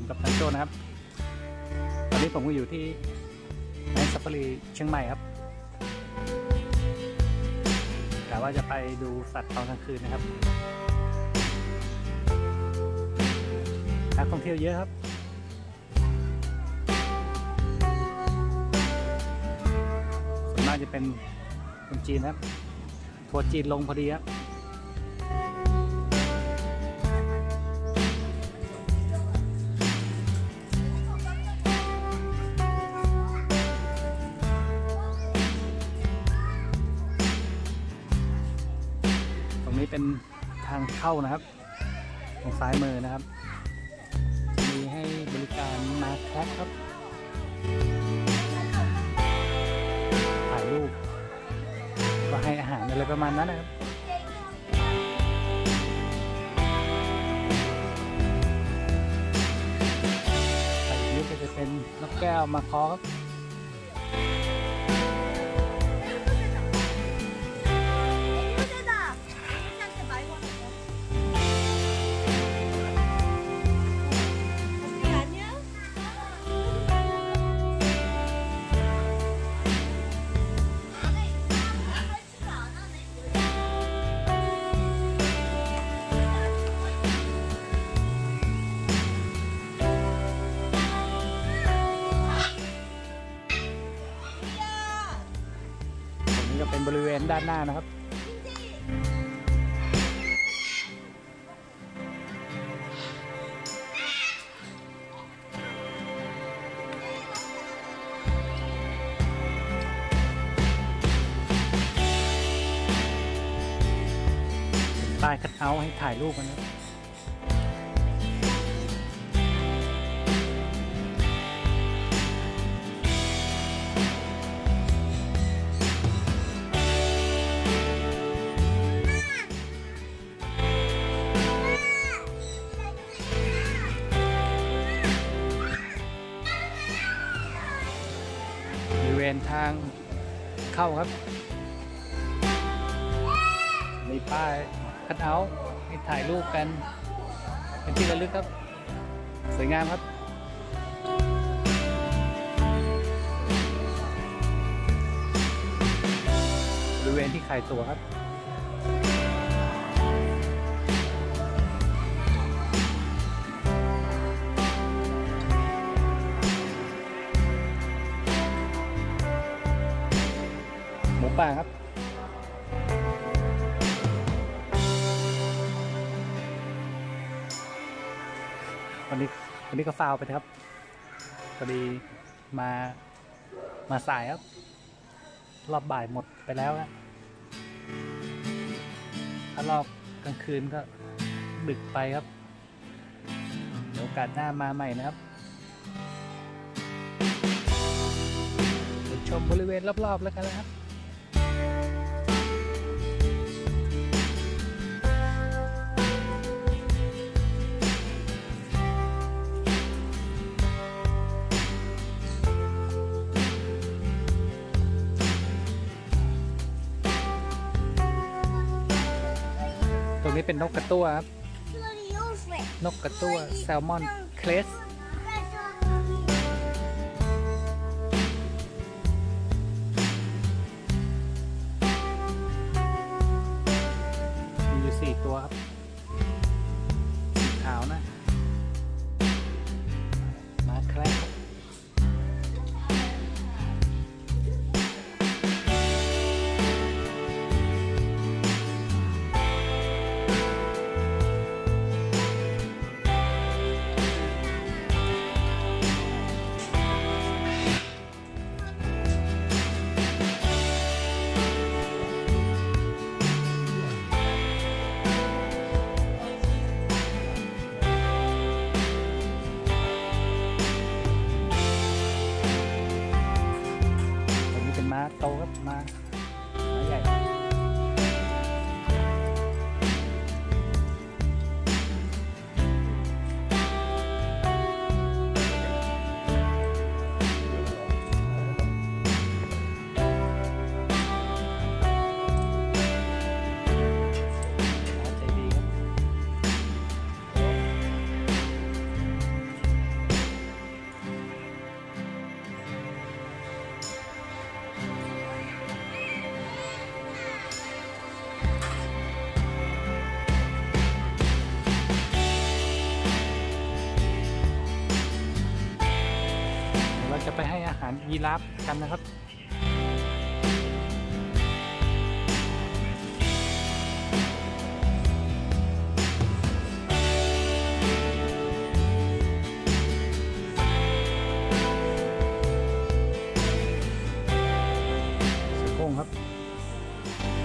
ผมกับนันโจนะครับตอนนี้ผมก็อยู่ที่ในซัฟฟารีเชียงใหม่ครับกะว่าจะไปดูสัตว์ตอนกลางคืนนะครับนักท่องเที่ยวเยอะครับส่วนมากจะเป็นคนจีนครับทัวร์จีนลงพอดีครับตรงนี้เป็นทางเข้านะครับทางซ้ายมือนะครับมีให้บริการมาแคสครับถ่ายรูปก็ให้อาหารอะไรประมาณนั้นนะครับไปนี้ก็จะเป็นนกแก้วมาคอครับนี่ก็เป็นบริเวณด้านหน้านะครับป้ายคัทเอาท์ให้ถ่ายรูปกันนะบริเวณทางเข้าครับมีป้ายคัทเอาท์ให้ถ่ายรูปกันเป็นที่ระลึกครับสวยงามครับบริเวณที่ขายตั๋วครับหมูป่าครับวันนี้ก็ฟาวไปนะครับพอดีมาสายครับรอบบ่ายหมดไปแล้วนะถ้ารอบกลางคืนก็ดึกไปครับเดี๋ยวโอกาสหน้ามาใหม่นะครับเดี๋ยวชมบริเวณรอบๆแล้วกันนะครับตรงนี้เป็นนกกระตั้วครับนกกระตั้วแซลมอนเคลสมีอยู่4 ตัวครับสีขาวนะมาแคลสารยีราฟกันนะครับเสือโคร่งครับ